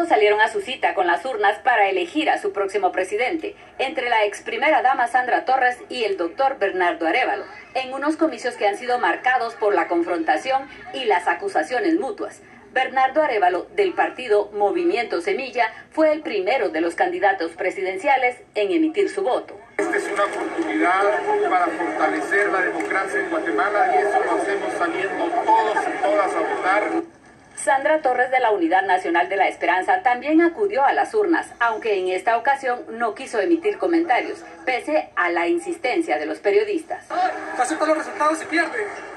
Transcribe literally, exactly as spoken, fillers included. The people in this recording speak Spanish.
pocos salieron a su cita con las urnas para elegir a su próximo presidente, entre la ex primera dama Sandra Torres y el doctor Bernardo Arévalo, en unos comicios que han sido marcados por la confrontación y las acusaciones mutuas. Bernardo Arévalo, del partido Movimiento Semilla, fue el primero de los candidatos presidenciales en emitir su voto. Esta es una oportunidad para fortalecer la democracia en Guatemala y eso lo hacemos saliendo todos y todas a votar. Sandra Torres, de la Unidad Nacional de la Esperanza, también acudió a las urnas, aunque en esta ocasión no quiso emitir comentarios, pese a la insistencia de los periodistas. Acepta los resultados y pierde.